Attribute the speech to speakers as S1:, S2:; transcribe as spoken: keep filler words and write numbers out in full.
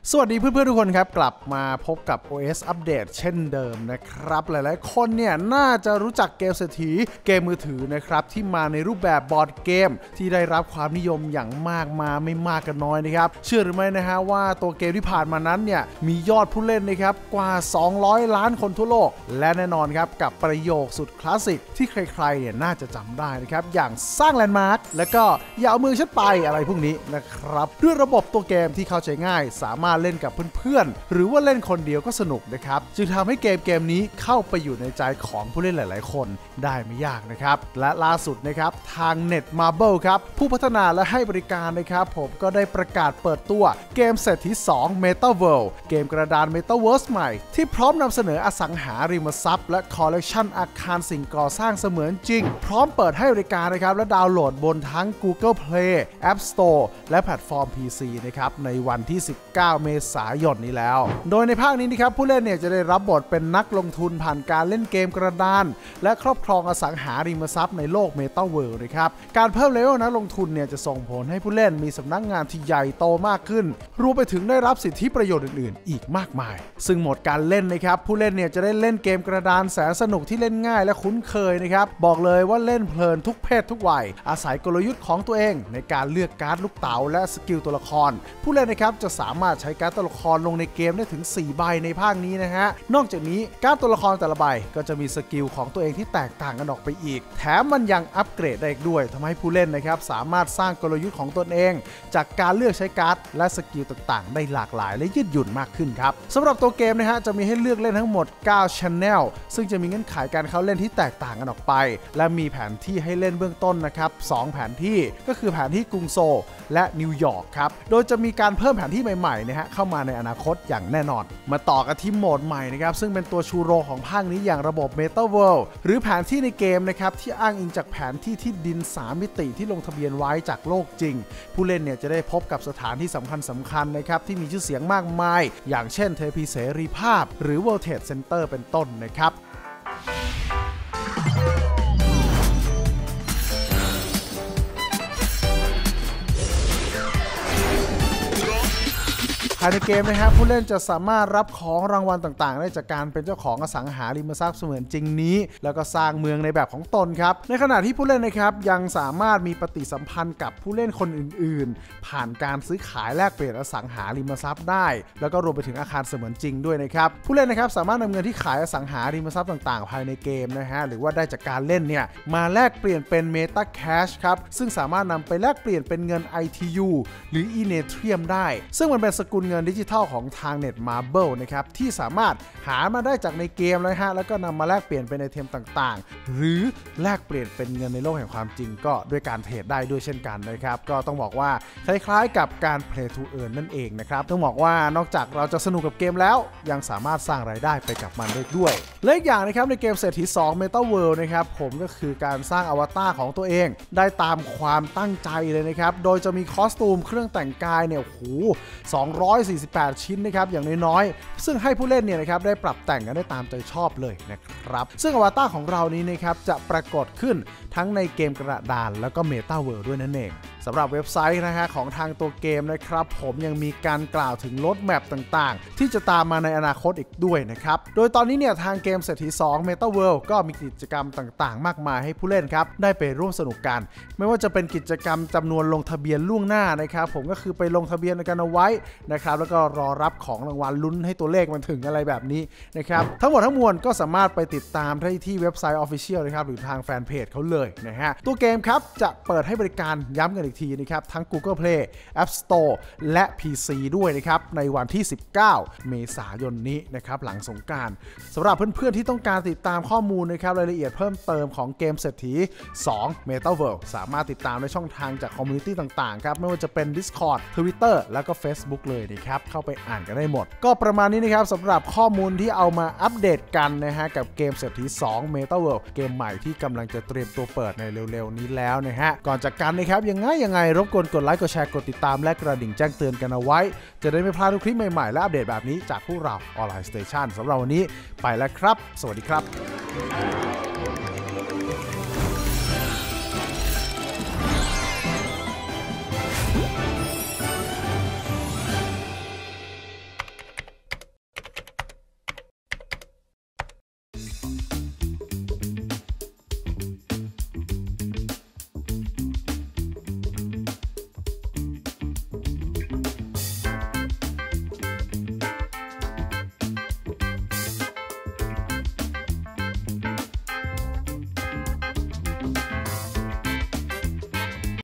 S1: สวัสดีเพื่อนๆทุกคนครับกลับมาพบกับ โอ เอส อัปเดตเช่นเดิมนะครับหลายๆคนเนี่ยน่าจะรู้จักเกมเศรษฐีเกมมือถือนะครับที่มาในรูปแบบบอร์ดเกมที่ได้รับความนิยมอย่างมากมาไม่มากก็น้อยนะครับเชื่อหรือไม่นะฮะว่าตัวเกมที่ผ่านมานั้นเนี่ยมียอดผู้เล่นนะครับกว่าสองร้อยล้านคนทั่วโลกและแน่นอนครับกับประโยคสุดคลาสสิกที่ใครๆเนี่ยน่าจะจำได้นะครับอย่างสร้างแลนด์มาร์คแล้วก็อย่าเอามือฉันไปอะไรพวกนี้นะครับด้วยระบบตัวเกมที่เข้าใจง่ายสามารถเล่นกับเพื่อนๆหรือว่าเล่นคนเดียวก็สนุกนะครับจึงทำให้เกมเกมนี้เข้าไปอยู่ในใจของผู้เล่นหลายๆคนได้ไม่ยากนะครับและล่าสุดนะครับทาง Netmarble ครับผู้พัฒนาและให้บริการนะครับผมก็ได้ประกาศเปิดตัวเกมเศรษฐีสอง Metaverse เกมกระดาน Metaverse ใหม่ที่พร้อมนำเสนออสังหาริมทรัพย์และคอลเลกชันอาคารสิ่งก่อสร้างเสมือนจริงพร้อมเปิดให้บริการนะครับและดาวน์โหลดบนทั้ง Google Play App Store และแพลตฟอร์ม พี ซี นะครับในวันที่สิบเก้าเมษายนนี้แล้วโดยในภาคนี้นะครับผู้เล่นเนี่ยจะได้รับบทเป็นนักลงทุนผ่านการเล่นเกมกระดานและครอบครองอสังหาริมทรัพย์ในโลก Metaverse นะครับการเพิ่มเลเวลนักลงทุนเนี่ยจะส่งผลให้ผู้เล่นมีสำนักงานที่ใหญ่โตมากขึ้นรวมไปถึงได้รับสิทธิประโยชน์อื่นๆอีกมากมายซึ่งโหมดการเล่นนะครับผู้เล่นเนี่ยจะได้เล่นเกมกระดานแสนสนุกที่เล่นง่ายและคุ้นเคยนะครับบอกเลยว่าเล่นเพลินทุกเพศทุกวัยอาศัยกลยุทธ์ของตัวเองในการเลือกการ์ดลูกเต๋าและสกิลตัวละครผู้เล่นนะครับจะสามารถใช้การ์ดตัวละครลงในเกมได้ถึงสี่ใบในภาคนี้นะฮะนอกจากนี้การ์ดตัวละครแต่ละใบก็จะมีสกิลของตัวเองที่แตกต่างกันออกไปอีกแถมมันยังอัปเกรดได้อีกด้วยทำให้ผู้เล่นนะครับสามารถสร้างกลยุทธ์ของตนเองจากการเลือกใช้การ์ดและสกิลต่างๆได้หลากหลายและยืดหยุ่นมากขึ้นครับสำหรับตัวเกมนะฮะจะมีให้เลือกเล่นทั้งหมดเก้า Channel ซึ่งจะมีเงื่อนไขการเข้าเล่นที่แตกต่างกันออกไปและมีแผนที่ให้เล่นเบื้องต้นนะครับสองแผนที่ก็คือแผนที่กรุงโซลและนิวยอร์กครับโดยจะมีการเพิ่มแผนที่ใหม่ๆนะฮะเข้ามาในอนาคตอย่างแน่นอนมาต่อกันที่โหมดใหม่นะครับซึ่งเป็นตัวชูโรงของภาคนี้อย่างระบบ Metaverse หรือแผนที่ในเกมนะครับที่อ้างอิงจากแผนที่ที่ดินสามมิติที่ลงทะเบียนไว้จากโลกจริงผู้เล่นเนี่ยจะได้พบกับสถานที่สำคัญสำคัญนะครับที่มีชื่อเสียงมากมายอย่างเช่นเทพีเสรีภาพหรือ World Trade Center เป็นต้นนะครับภายในเกมนะครับผู้เล่นจะสามารถรับของรางวัลต่างๆได้จากการเป็นเจ้าของอสังหาริมทรัพย์เสมือนจริงนี้แล้วก็สร้างเมืองในแบบของตนครับในขณะที่ผู้เล่นนะครับยังสามารถมีปฏิสัมพันธ์กับผู้เล่นคนอื่นๆผ่านการซื้อขายแลกเปลี่ยนอสังหาริมทรัพย์ได้แล้วก็รวมไปถึงอาคารเสมือนจริงด้วยนะครับผู้เล่นนะครับสามารถนำเงินที่ขายอสังหาริมทรัพย์ต่างๆภายในเกมนะฮะหรือว่าได้จากการเล่นเนี่ยมาแลกเปลี่ยนเป็น Meta Cash ครับซึ่งสามารถนำไปแลกเปลี่ยนเป็นเงิน ไอ ที ยู หรือ Ethereum ได้ซึ่งมันเป็นสกุลเงินดิจิทัลของทาง Netmarble นะครับที่สามารถหามาได้จากในเกมนะฮะแล้วก็นำมาแลกเปลี่ยนเป็นไอเทมต่างๆหรือแลกเปลี่ยนเป็นเงินในโลกแห่งความจริงก็ด้วยการเทรดได้ด้วยเช่นกันนะครับก็ต้องบอกว่าคล้ายๆกับการ Play to Earn นั่นเองนะครับต้องบอกว่านอกจากเราจะสนุกกับเกมแล้วยังสามารถสร้างรายได้ไปกับมันได้ด้วยและอีกอย่างนะครับในเกมเศรษฐีสอง Metaverse นะครับผมก็คือการสร้างอวตารของตัวเองได้ตามความตั้งใจเลยนะครับโดยจะมีคอสตูมเครื่องแต่งกายเนี่ยโอ้โหสองร้อยสี่สิบแปดชิ้นนะครับอย่างน้อยๆซึ่งให้ผู้เล่นเนี่ยนะครับได้ปรับแต่งกันได้ตามใจชอบเลยนะครับซึ่งอวตารของเรานี้นะครับจะปรากฏขึ้นทั้งในเกมกระดานแล้วก็ Metaverse ด้วยนั่นเองสำหรับเว็บไซต์นะฮะของทางตัวเกมนะครับผมยังมีการกล่าวถึงรถแมปต่างๆที่จะตามมาในอนาคตอีกด้วยนะครับโดยตอนนี้เนี่ยทางเกมเศรษฐีสอง Metaverse ก็มีกิจกรรมต่างๆมากมายให้ผู้เล่นครับได้ไปร่วมสนุกกันไม่ว่าจะเป็นกิจกรรมจำนวนลงทะเบียนล่วงหน้านะครับผมก็คือไปลงทะเบียนกันเอาไว้นะครับแล้วก็รอรับของรางวัลลุ้นให้ตัวเลขมันถึงอะไรแบบนี้นะครับทั้งหมดทั้งมวลก็สามารถไปติดตามได้ที่เว็บไซต์ Official นะครับหรือทางแฟนเพจเขาเลยนะฮะตัวเกมครับจะเปิดให้บริการย้ำกันอีกทีนะครับทั้ง Google Play App Store และ พี ซี ด้วยนะครับในวันที่สิบเก้าเมษายนนี้นะครับหลังสงกรานต์สำหรับเพื่อนๆที่ต้องการติดตามข้อมูลนะครับรายละเอียดเพิ่มเติมของเกมเศรษฐีสอง Metaverse สามารถติดตามในช่องทางจากคอมมูนิตี้ต่างๆครับไม่ว่าจะเป็น Discord Twitter แล้วก็ Facebook เลยนะครับเข้าไปอ่านกันได้หมดก็ประมาณนี้นะครับสำหรับข้อมูลที่เอามาอัปเดตกันนะฮะกับเกมเศรษฐีสอง Metaverse เกมใหม่ที่กำลังจะเตรียมตัวเปิดในเร็วๆนี้แล้วนะฮะก่อนจากกันนะครับยังไงยังไงรบกวนกดไลค์กดแชร์กดติดตามและกระดิ่งแจ้งเตือนกันเอาไว้จะได้ไม่พลาดทุกคลิปใหม่ๆและอัปเดตแบบนี้จากพวกเราออนไลน์สเตชันสำหรับวันนี้ไปแล้วครับสวัสดีครับ